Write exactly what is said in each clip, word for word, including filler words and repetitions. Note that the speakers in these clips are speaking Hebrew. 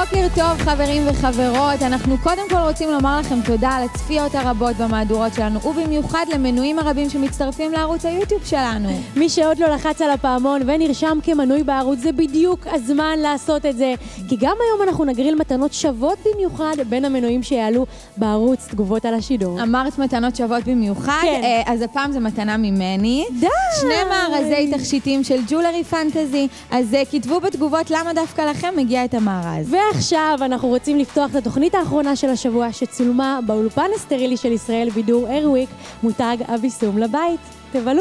בוקר טוב חברים וחברות, אנחנו קודם כל רוצים לומר לכם תודה על הצפיות הרבות במהדורות שלנו ובמיוחד למנויים הרבים שמצטרפים לערוץ היוטיוב שלנו. מי שעוד לא לחץ על הפעמון ונרשם כמנוי בערוץ זה בדיוק הזמן לעשות את זה, כי גם היום אנחנו נגריל מתנות שוות במיוחד בין המנויים שיעלו בערוץ תגובות על השידור. אמרת מתנות שוות במיוחד, כן. אז הפעם זה מתנה ממני. די! שני מארזי תכשיטים של ג'ולרי פנטזי, אז כתבו בתגובות למה דווקא לכם מגיע את המארז. ועכשיו אנחנו רוצים לפתוח את התוכנית האחרונה של השבוע שצולמה באולפן הסטרילי של ישראל בידור איירוויק, מותג אביסום לבית. תבלו.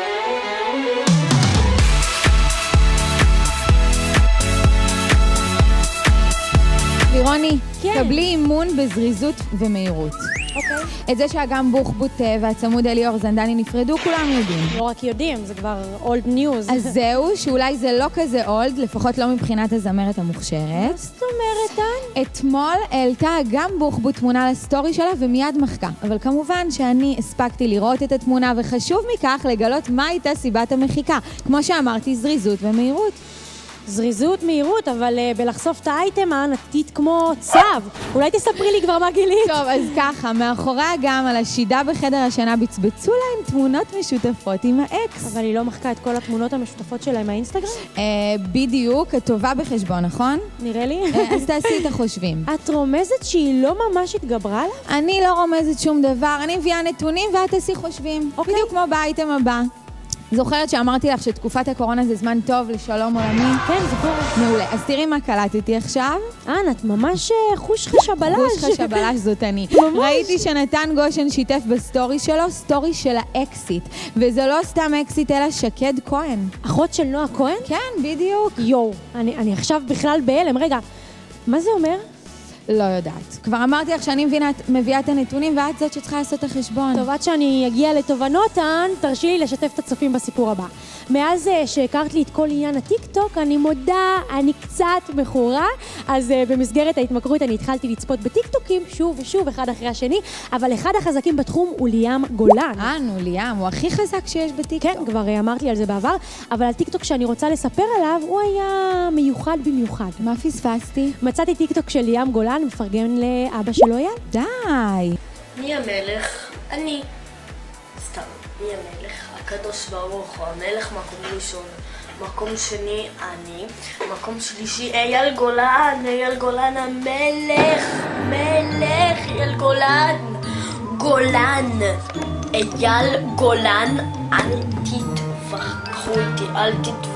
לירוני, כן. קבלי אימון בזריזות ומהירות. אוקיי. את זה שהגם בוחבוט והצמוד אליאור זנדני נפרדו, כולם יודעים. לא רק יודעים, זה כבר אולד ניוז. אז זהו, שאולי זה לא כזה אולד, לפחות לא מבחינת הזמרת המוכשרת. מה זאת אומרת, דן? אתמול העלתה גם בוחבוט תמונה לסטורי שלה ומיד מחקה. אבל כמובן שאני הספקתי לראות את התמונה, וחשוב מכך לגלות מה הייתה סיבת המחיקה. כמו שאמרתי, זריזות ומהירות. זריזות, מהירות, אבל uh, בלחשוף את האייטם הענתית כמו צו. אולי תספרי לי כבר מה גילית. טוב, אז ככה, מאחורי גם על השידה בחדר השינה בצבצו להם תמונות משותפות עם האקס. אבל היא לא מחקה את כל התמונות המשותפות שלה עם האינסטגרם? אה, בדיוק, הטובה בחשבון, נכון? נראה לי. אה, אז תעשי את החושבים. את רומזת שהיא לא ממש התגברה לה? אני לא רומזת שום דבר, אני מביאה נתונים ואת תעשי חושבים. אוקיי. בדיוק כמו באייטם הבא. זוכרת שאמרתי לך שתקופת הקורונה זה זמן טוב לשלום עולמי? כן, זוכרת. מעולה. אז תראי מה קלטתי עכשיו. אנה, את ממש חוש חשבלש. חוש חשבלש זאת אני. ממש. ראיתי שנתן גושן שיתף בסטורי שלו, סטורי של האקסיט. וזה לא סתם אקסיט, אלא שקד כהן. אחות של נועה כהן? כן, בדיוק. יואו, אני, אני עכשיו בכלל בהלם. רגע, מה זה אומר? לא יודעת. כבר אמרתי לך שאני מבינה, מביאה את הנתונים, ואת זאת שצריכה לעשות את החשבון. טוב, עד שאני אגיע לתובנות, תרשי לי לשתף את הצופים בסיפור הבא. מאז שהכרת לי את כל עניין הטיק-טוק, אני מודה, אני קצת מכורה, אז במסגרת ההתמכרות אני התחלתי לצפות בטיק-טוקים, שוב ושוב, אחד אחרי השני, אבל אחד החזקים בתחום הוא ליאם גולן. אה, נו, ליאם, הוא הכי חזק שיש בטיק-טוק. כן, כבר אמרת לי על זה בעבר, אבל הטיק-טוק שאני רוצה לספר עליו, הוא היה מיוחד במיוחד. מה פספסתי? מצאתי טיק-טוק של ליאם גולן, מפרגן לאבא שלו אייל. די. מי המלך? אני. סתם, מי המלך? הקדוש ברוך הוא המלך, מקום ראשון. מקום שני, אני. מקום שלישי, אייל גולן. אייל גולן המלך. מלך, אייל גולן. גולן. אייל גולן. אל תתווכחו איתי, אל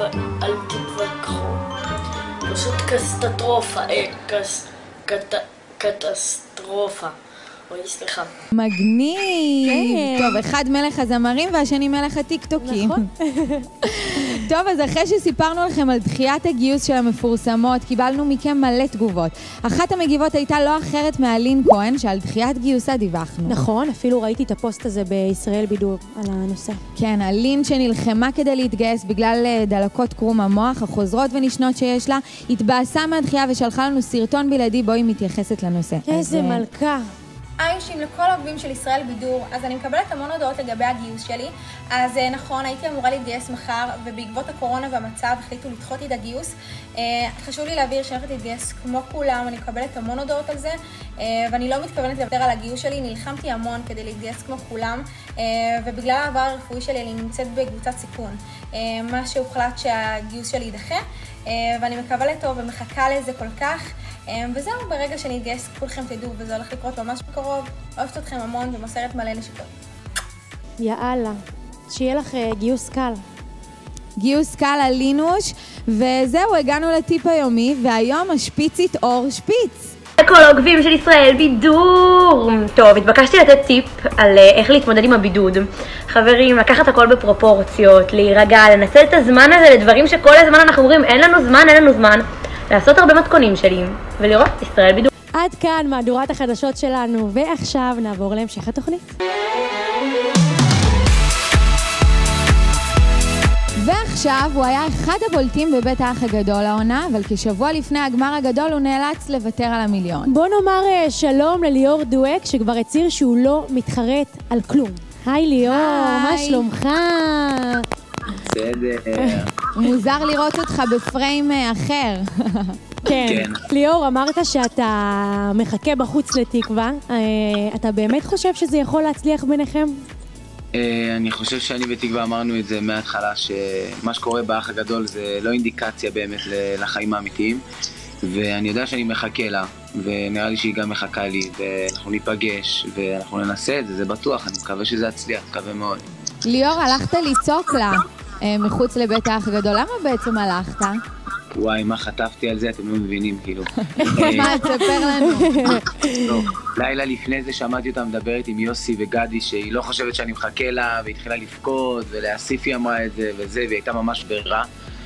תתווכחו. פשוט קטסטרופה, אה, קס... קט... קטסטרופה. אוי, סליחה. מגניב. טוב, אחד מלך הזמרים והשני מלך הטיקטוקים. נכון. טוב, אז אחרי שסיפרנו לכם על דחיית הגיוס של המפורסמות, קיבלנו מכם מלא תגובות. אחת המגיבות הייתה לא אחרת מאלין כהן, שעל דחיית גיוסה דיווחנו. נכון, אפילו ראיתי את הפוסט הזה בישראל בידור על הנושא. כן, אלין שנלחמה כדי להתגייס בגלל דלקות קרום המוח, החוזרות ונשנות שיש לה, התבאסה מהדחייה ושלחה לנו סרטון בלעדי בו היא מתייחסת לנושא. איזה אז, מלכה. היי שים לכל העוקבים של ישראל בידור, אז אני מקבלת המון הודעות לגבי הגיוס שלי. אז נכון, הייתי אמורה להתגייס מחר, ובעקבות הקורונה והמצב החליטו לדחות את הגיוס. חשוב לי להבהיר שאני הולכת להתגייס כמו כולם, אני מקבלת המון הודעות על זה, ואני לא מתכוונת לוותר על הגיוס שלי, נלחמתי המון כדי להתגייס כמו כולם, ובגלל העבר הרפואי שלי אני נמצאת בקבוצת סיכון. מה שהוחלט שהגיוס שלי יידחה, ואני מקבלת טוב ומחכה לזה כל כך. וזהו, ברגע שאני אתגייס, כולכם תדעו, וזה הולך לקרות ממש בקרוב. אוהבת אתכם המון ומוסרת מלא נשיקות. יאללה, שיהיה לך גיוס קל. גיוס קל אלינוש, וזהו, הגענו לטיפ היומי, והיום השפיצית אור שפיץ. לכל העוקבים של ישראל בידור. טוב, התבקשתי לתת טיפ על איך להתמודד עם הבידוד. חברים, לקחת הכל בפרופורציות, להירגע, לנצל את הזמן הזה לדברים שכל הזמן אנחנו אומרים, אין לנו זמן, אין לנו זמן. לעשות הרבה מתכונים שלי, ולראות ישראל בידור. עד כאן מהדורת החדשות שלנו, ועכשיו נעבור להמשך התוכנית. ועכשיו הוא היה אחד הבולטים בבית האח הגדול העונה, אבל כשבוע לפני הגמר הגדול הוא נאלץ לוותר על המיליון. בוא נאמר שלום לליאור דואק, שכבר הצהיר שהוא לא מתחרט על כלום. היי ליאור, מה שלומך? בסדר. מוזר לראות אותך בפריים אחר. כן. ליאור, אמרת שאתה מחכה בחוץ לתקווה. אתה באמת חושב שזה יכול להצליח ביניכם? אני חושב שאני בתקווה אמרנו את זה מההתחלה, שמה שקורה באח הגדול זה לא אינדיקציה באמת לחיים האמיתיים, ואני יודע שאני מחכה לה, ונראה לי שהיא גם מחכה לי, ואנחנו ניפגש, ואנחנו ננסה את זה, זה בטוח, אני מקווה שזה יצליח, מקווה מאוד. ליאור, הלכת לצעוק לה מחוץ לבית האח הגדול, למה בעצם הלכת? וואי, מה חטפתי על זה, אתם לא מבינים, כאילו. מה, תספר לנו. לא, לילה לפני זה שמעתי אותה מדברת עם יוסי וגדי, שהיא לא חושבת שאני מחכה לה, והתחילה לפקוד, ולאסיפי אמרה את זה וזה, והיא הייתה ממש ברע.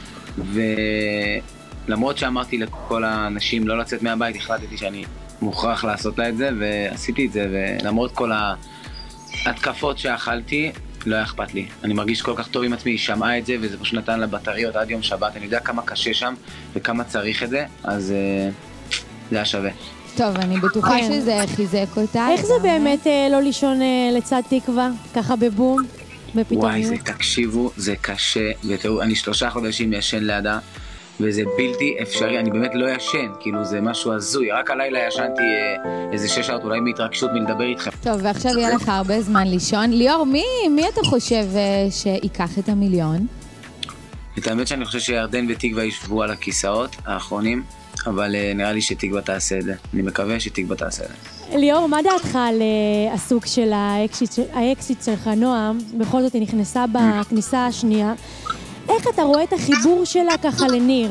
ולמרות שאמרתי לכל האנשים לא לצאת מהבית, החלטתי שאני מוכרח לעשות לה את זה, ועשיתי את זה, ולמרות כל ההתקפות שאכלתי, לא היה אכפת לי. אני מרגיש כל כך טוב עם עצמי, היא שמעה את זה, וזה פשוט נתן לה בטריות עד יום שבת. אני יודע כמה קשה שם, וכמה צריך את זה, אז uh, זה היה שווה. טוב, אני בטוחה שזה חיזק אותה. איך זה באמת לא לישון לצד תקווה, ככה בבום, בפתאומיות? וואי, זה תקשיבו, זה קשה, ותראו, אני שלושה חודשים ישן לידה, וזה בלתי אפשרי, אני באמת לא ישן, כאילו זה משהו הזוי, רק הלילה ישנתי איזה שש שעות, אולי מהתרגשות מלדבר איתכם. טוב, ועכשיו יהיה לך הרבה זמן לישון. ליאור, מי, מי אתה חושב שיקח את המיליון? את האמת שאני חושב שירדן ותקווה ישבו על הכיסאות האחרונים, אבל נראה לי שתקווה תעשה את זה. אני מקווה שתקווה תעשה את זה. ליאור, מה דעתך על הסוג של האקסיט שלך, נועם? בכל זאת היא נכנסה בכניסה השנייה. איך אתה רואה את החיבור שלה ככה לניר?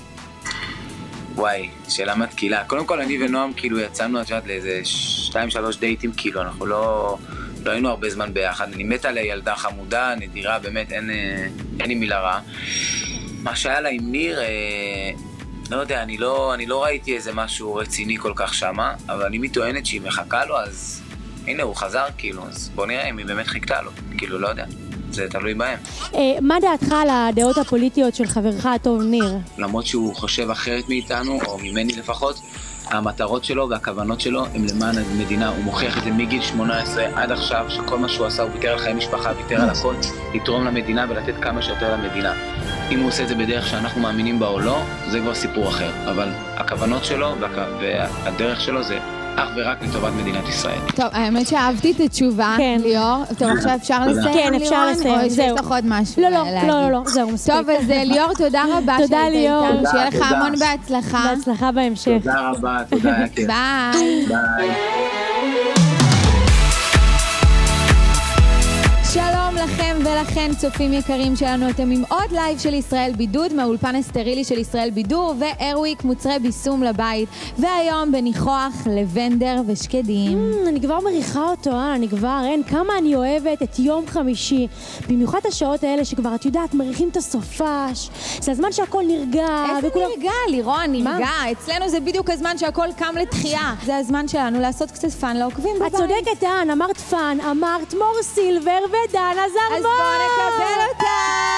וואי, שאלה מתקילה. קודם כל, אני ונועם כאילו יצאנו עד לאיזה שתיים שלוש דייטים, כאילו, אנחנו לא, לא היינו הרבה זמן ביחד. אני מת עליה, ילדה חמודה, נדירה, באמת, אין, אין לי מילה רעה. מה שהיה לה עם ניר, אה, לא יודע, אני לא, אני לא ראיתי איזה משהו רציני כל כך שמה, אבל אני מתואנת שהיא מחכה לו, אז הנה, הוא חזר, כאילו, אז בוא נראה אם היא באמת חיכתה לו, כאילו, לא יודע. זה תלוי בהם. מה דעתך על הדעות הפוליטיות של חברך הטוב ניר? למרות שהוא חושב אחרת מאיתנו, או ממני לפחות, המטרות שלו והכוונות שלו הם למען המדינה. הוא מוכיח את זה מגיל שמונה עשרה עד עכשיו, שכל מה שהוא עשה הוא ויתר על חיי משפחה, ויתר על הכל, לתרום למדינה ולתת כמה שיותר למדינה. אם הוא עושה את זה בדרך שאנחנו מאמינים בה או לא, זה כבר סיפור אחר. אבל הכוונות שלו והדרך שלו זה אך ורק לטובת מדינת ישראל. טוב, האמת שאהבתי את התשובה, ליאור. טוב, עכשיו אפשר לסיים, כן, אפשר לסיים, או שיש לך עוד משהו לא, לא, לא, לא, זהו, מספיק. טוב, אז ליאור, תודה רבה. תודה, ליאור. שיהיה לך המון בהצלחה. בהצלחה בהמשך. תודה רבה, תודה, היה כיף. ביי. ביי. שלום לכם ולכן, צופים יקרים שלנו, אתם עם עוד לייב של ישראל בידוד מהאולפן הסטרילי של ישראל בידור וארוויק מוצרי ביסום לבית, והיום בניחוח לבנדר ושקדים. Mm, אני כבר מריחה אותו, אה? אני כבר, אין, כמה אני אוהבת את יום חמישי, במיוחד השעות האלה שכבר, את יודעת, מריחים את הסופש, זה הזמן שהכל נרגע. איזה וכולם... נרגע, לירון, נרגע. אצלנו זה בדיוק הזמן שהכל קם לתחייה. זה הזמן שלנו לעשות קצת פן לעוקבים בבית. את צודקת, אה? אמרת פן, אמרת מור סילבר ודנה זרמון. אז בואו נקבל אותה!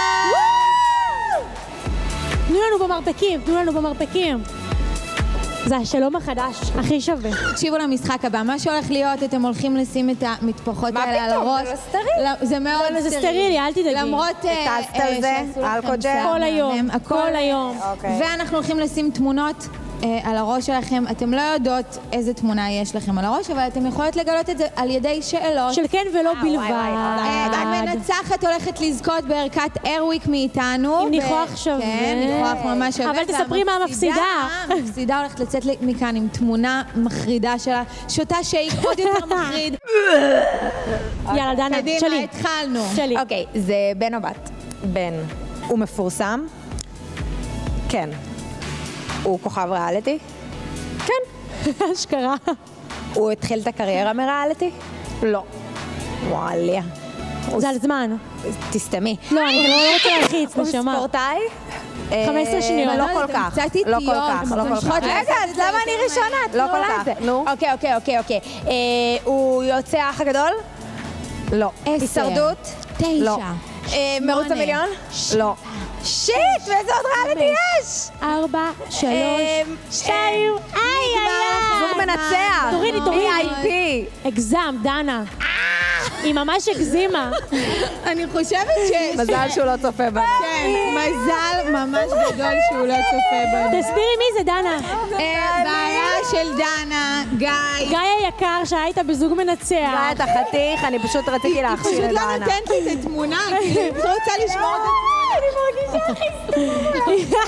תנו לנו במרפקים, תנו לנו במרפקים. זה השלום החדש, הכי שווה. תקשיבו למשחק הבא, מה שהולך להיות, אתם הולכים לשים את המטפחות האלה על הראש. מה פתאום? זה לא סטרילי. זה מאוד סטרילי. זה סטרילי, אל תדאגי. למרות טסת על זה, אלכוג'ל. כל היום, כל היום. ואנחנו הולכים לשים תמונות על הראש שלכם. אתם לא יודעות איזה תמונה יש לכם על הראש, אבל אתם יכולות לגלות את זה על ידי שאלות. של כן ולא בלבד. המנצחת הולכת לזכות בערכת ארוויק מאיתנו. עם ניחוח שווה. כן, ניחוח ממש שווה. אבל תספרי מה המפסידה. המפסידה הולכת לצאת מכאן עם תמונה מחרידה שלה, שותה שייק עוד יותר מחריד. יאללה, דנה, שלי. קדימה, התחלנו. שלי. אוקיי, זה בן או בת? בן. הוא מפורסם? כן. הוא כוכב ריאליטי? כן. אשכרה. הוא התחיל את הקריירה מריאליטי? לא. וואליה. זה על זמן. תסתמי. לא, אני לא רוצה להלחיץ, נשמה. הוא ספורטאי? חמש עשרה שניות. לא כל כך. קצת איטיות. לא כל כך, לא כל כך. רגע, אז למה אני ראשונה? לא כל כך. נו. אוקיי, אוקיי, אוקיי, אוקיי. הוא יוצא האח הגדול? לא. הישרדות? תשע. מרוץ המיליון? לא. שיט, ואיזה עוד ריאליטי יש? ארבע, שלוש, שתיים, איי, איי, איי. זוג מנצח. תורידי, תורידי. וי איי פי. הגזם, דנה. היא ממש הגזימה. אני חושבת ש... מזל שהוא לא צופה בנו. כן, מזל ממש גדול שהוא לא צופה בנו. תסבירי מי זה, דנה. בעיה של דנה, גיא. גיא היקר, שהיית בזוג מנצח. גיא את החתיך, אני פשוט רציתי להכשיר פשוט את לא דנה. נותנת לי את התמונה, כאילו, היא רוצה לשמור את התמונה. אני מרגישה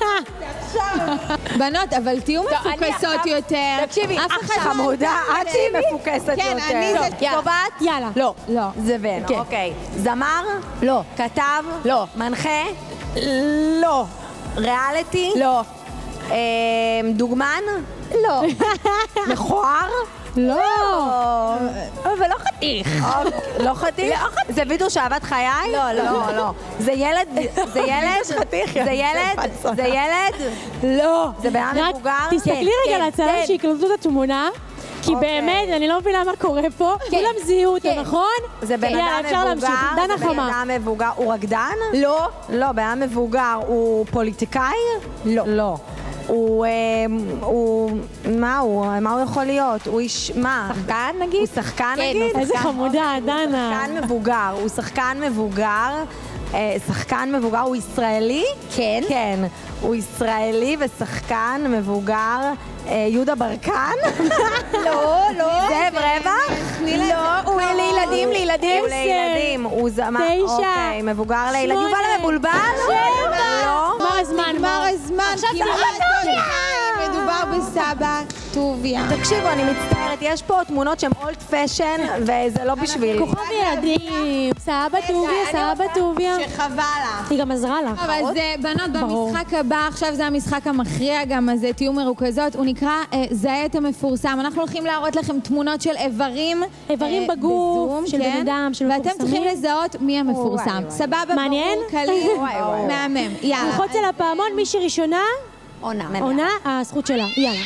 בנות, אבל תהיו מפוקסות יותר. תקשיבי, אף אחד עכשיו חמודה, את שהיא מפוקסת יותר. כן, אני זה... צובעת? יאללה. לא. לא. זה בן, אוקיי. זמר? לא. כתב? לא. מנחה? לא. ריאליטי? לא. דוגמן? לא. מכוער? לא. אבל לא חתיך. לא חתיך? זה וידאו שאהבת חיי? לא, לא. לא. זה ילד? זה ילד? זה ילד? זה ילד? לא. זה בן רק מבוגר? תסתכלי רגע לצלם שיקלטו את התמונה. כי באמת, אני לא מבינה מה קורה פה. כולם זיהו אותו, נכון? זה בן יאללה, אדם אפשר להמשיך. מבוגר? דנה זה בן חמה. אדם מבוגר? הוא רקדן? לא. לא, בן אדם מבוגר. הוא פוליטיקאי? לא. לא. הוא, אה, הוא, מה הוא, מה הוא יכול להיות? הוא איש, מה? שחקן נגיד? הוא שחקן כן, נגיד? הוא איזה חמודה, דנה. שחקן מבוגר, הוא שחקן מבוגר, אה, שחקן מבוגר, הוא ישראלי? כן. כן, הוא ישראלי ושחקן מבוגר, אה, יהודה ברקן? לא, לא. זאב רווח? לא, הוא לילדים, לילדים. הוא לילדים, הוא זמן, תשע. אוקיי, מבוגר לילדים. שמונה. יובל המבולבל? שבע. לא. נגמר הזמן. נגמר הזמן, כמעט חיים, מדובר בסבא טוביה. תקשיבו, אני מצטערת, יש פה תמונות שהן אולד פשן, וזה לא בשבילי. כוכב ילדים. סבא טוביה, סבא טוביה. שחבל לך. היא גם עזרה לך. אבל זה, בנות, ברור. במשחק הבא, עכשיו זה המשחק המכריע גם, אז תהיו מרוכזות, הוא נקרא אה, זהה את המפורסם. אנחנו הולכים להראות לכם תמונות של איברים. איברים אה, בגוף, בזום, של כן? בן אדם, של ואתם מפורסמים. צריכים לזהות מי המפורסם. סבבה, מעניין? ברור, קליל, מהמם. יאללה. ללחוץ על הפעמון, מי שראשונה, עונה. עונה, הזכות שלה. יאללה.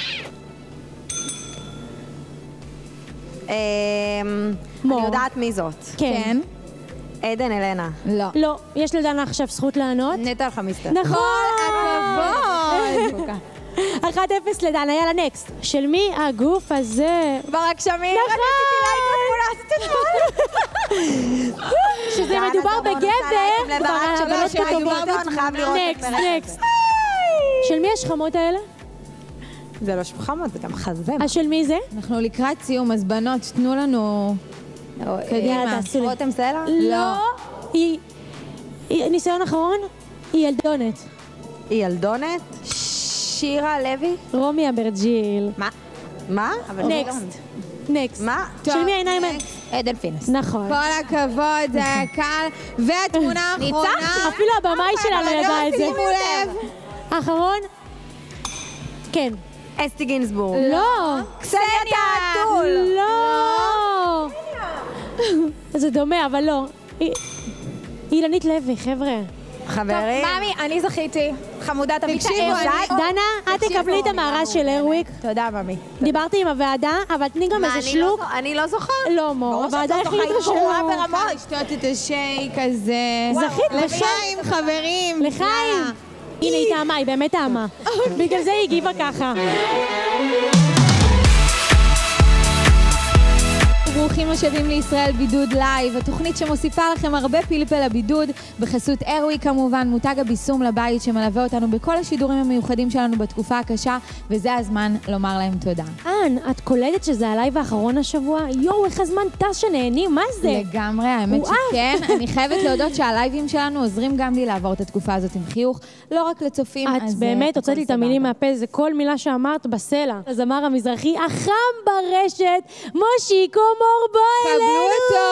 אמ, מור. אני יודעת מי זאת. כן. עדן אלנה. לא. לא, יש לדנה עכשיו זכות לענות. נטע אלחמיסטה. נכון. הכבוד. אחת אפס לדנה, יאללה, נקסט. של מי הגוף הזה? ברק שמיר. שזה דנה מדובר זמון בגבר, עושה לייקים לברק כבר שמיר, הבנות שמדובר כתובות. בתמונה. חייב לראות את נקסט, פרק נקסט. של מי השכמות האלה? זה לא שפחמות, זה גם חזה. אז של מי זה? אנחנו לקראת סיום, אז בנות, תנו לנו... קדימה. יאללה, תעשו לי. רותם סלע? לא. היא... היא- ניסיון אחרון? היא ילדונת. היא ילדונת? שירה לוי? רומי אברג'יל. מה? מה? נקסט. נקסט. מה? של מי העיניים? עדן פינס. נכון. כל הכבוד, זה היה קל. והתמונה האחרונה... אפילו הבמאי שלנו ידע את זה. שימו לב. האחרון? כן. אסתי גינזבורג. לא. קסניה תעתול. לא. זה דומה, אבל לא. היא- אילנית לוי, חבר'ה. חברים. ממי, אני זכיתי. חמודה, תמיד תקשיבו, תאר. אני- דנה, את תקבלי את המארז של הרוויק. תודה, ממי. דיברתי עם הוועדה, אבל תני גם מה, איזה אני לא שלוק. זוכ- אני לא זוכרת? לא, מור, הוועדה החליטה שלא. צריכה לשתות את השייק הזה. זכית לחיים, חברים. לחיים. הנה, היא טעמה, היא באמת טעמה. בגלל זה היא הגיבה ככה. ברוכים השבים לישראל בידוד לייב, התוכנית שמוסיפה לכם הרבה פלפל לבידוד, בחסות ארוויק כמובן, מותג הביסום לבית שמלווה אותנו בכל השידורים המיוחדים שלנו בתקופה הקשה, וזה הזמן לומר להם תודה. אן, את קולטת שזה הלייב האחרון השבוע? יואו, איך הזמן טס שנהנים, מה זה? לגמרי, האמת וואו. שכן. אני חייבת להודות שהלייבים שלנו עוזרים גם לי לעבור את התקופה הזאת עם חיוך, לא רק לצופים, את אז באמת הכל הוצאת לי את סבבה. המילים מהפה, זה כל מילה שאמרת בסלע. הזמר המזרחי החם ברשת, מושיקו מור, בוא קבלו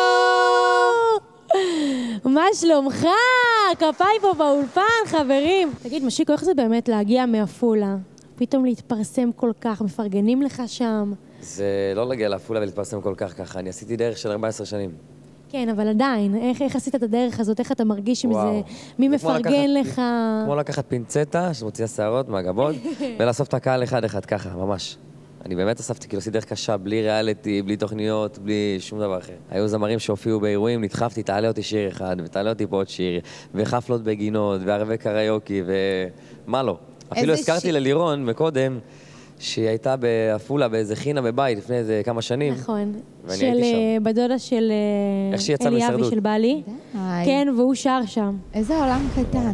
אלינו! מה שלומך? כפיים פה באולפן, חברים. תגיד, משיקו, איך זה באמת להגיע מעפולה? פתאום להתפרסם כל כך, מפרגנים לך שם. זה לא להגיע לעפולה ולהתפרסם כל כך ככה, אני עשיתי דרך של ארבע עשרה שנים. כן, אבל עדיין, איך, איך עשית את הדרך הזאת? איך אתה מרגיש עם וואו. זה? מי זה כמו מפרגן לקחת- לך? כמו לקחת פינצטה שמוציאה שערות מהגבות ולאסוף את הקהל אחד-אחד ככה, ממש. אני באמת אספתי, כאילו עשיתי דרך קשה, בלי ריאליטי, בלי תוכניות, בלי שום דבר אחר. היו זמרים שהופיעו באירועים, נדחפתי, תעלה אותי שיר אחד, ותעלה אותי פה עוד שיר, וחפלות בגינות, וערבי קריוקי, ומה לא. אפילו איזה הזכרתי שיר? ללירון מקודם, שהיא הייתה באפולה, באיזה חינה בבית לפני איזה כמה שנים. נכון. ואני הייתי שם. בדודה של איך שהיא יצאה אליאבי מהישרדות. של בעלי. כן, והוא שר שם. איזה עולם קטן.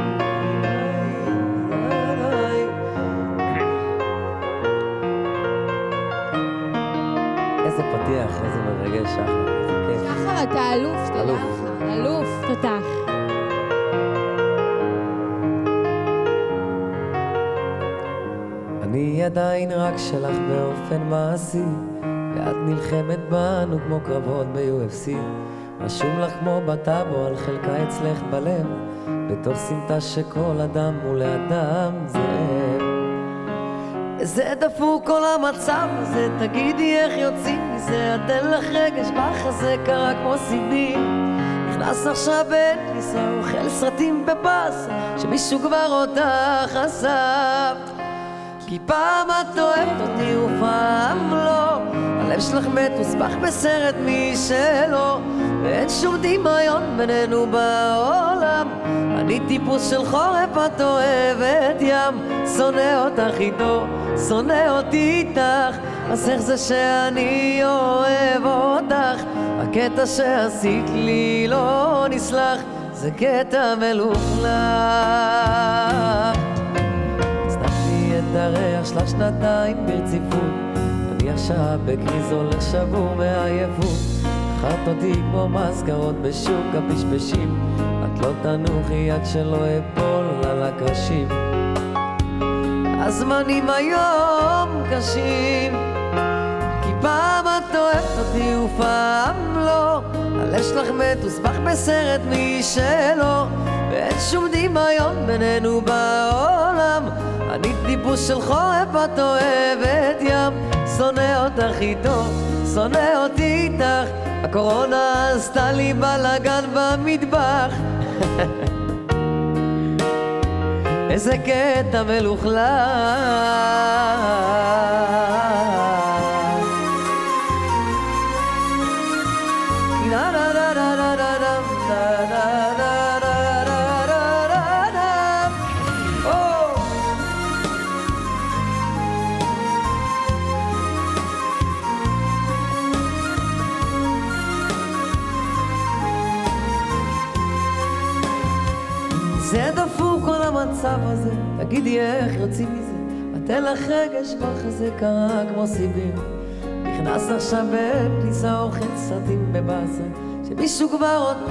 איזה פתיח, איזה מרגש, שחר. איזה כיף. שחר, אתה אלוף, תודה אלוף. לך. אלוף. תותח. אני עדיין רק שלך באופן מעשי, ואת נלחמת בנו כמו קרבות ב-יו אף סי. רשום לך כמו בטאבו על חלקה אצלך בלב, בתור סמטה שכל אדם מול אדם זאב. זה דפוק כל המצב הזה, תגידי איך יוצאים מזה, אתן לך רגש בחזה קרה כמו סידים. נכנס עכשיו בין כניסה, אוכל סרטים בבאס, שמישהו כבר אותך עזב. כי פעם את אוהבת אותי ופעם לא, הלב שלך מתוסבך בסרט מי שלא, ואין שום דמיון בינינו בעולם. אני טיפוס של חורף, את אוהבת ים, שונא אותך איתו, שונא אותי איתך. אז איך זה שאני אוהב אותך? הקטע שעשית לי לא נסלח, זה קטע מלוכלך. את הריח שלך שנתיים ברציפות, אני עכשיו בקריז הולך שבור מעייפות. חת אותי כמו מזכרות בשוק הפשפשים, את לא תנוחי עד שלא אפול על הקרשים. הזמנים היום קשים, כי פעם את אוהבת אותי ופעם לא, הלב שלך מתוסבך בסרט מי שלא, ואין שום דמיון בינינו בעולם. אני טיפוס של חורף, את אוהבת ים, שונא אותך איתו, שונא אותי איתך. הקורונה עשתה לי בלגן במטבח. איזה קטע מלוכלך. זה דפוק כל המצב הזה, תגידי איך יוצאים מזה, אתן לך רגש בחזה קרה כמו סיביר. נכנס עכשיו בכניסה אוכל סרטים בבאסה, שמישהו כבר אותך.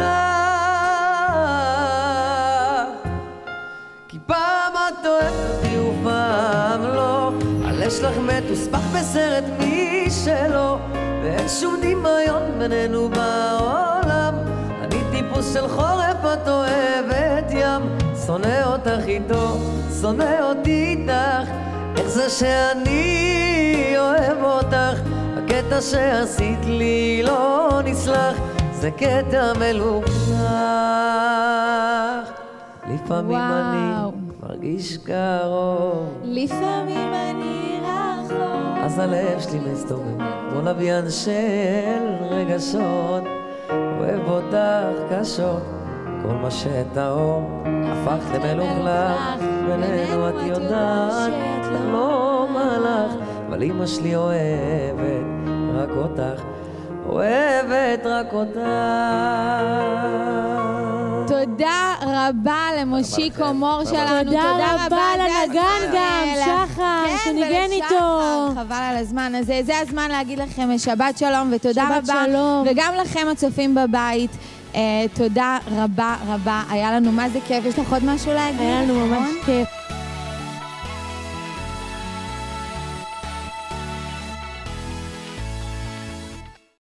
כי פעם את אוהבת אותי ופעם לא, הלב שלך מתוסבך בסרט מי שלא, ואין שום דמיון בינינו בעולם. אני טיפוס של חורף, את אוהבת ים, שונא אותך איתו, שונא אותי איתך. איך זה שאני אוהב אותך? הקטע שעשית לי לא נסלח, זה קטע מלוכלך. לפעמים אני מרגיש קרוב, לפעמים אני רחוק, אז הלב שלי מסתובב כמו לוויין של רגשות. אוהב אותך קשות, כל מה שטהור הפך למלוכלך. בינינו את יודעת, לא מלאך, אבל אמא שלי אוהבת רק אותך, אוהבת רק אותך. תודה רבה למושיקו מור שלנו. תודה רבה לנגן גם, שחר, שניגן איתו. חבל על הזמן הזה. זה הזמן להגיד לכם שבת שלום ותודה רבה. שבת שלום. וגם לכם הצופים בבית, תודה רבה רבה. היה לנו מה זה כיף. יש לך עוד משהו להגיד? היה לנו ממש כיף.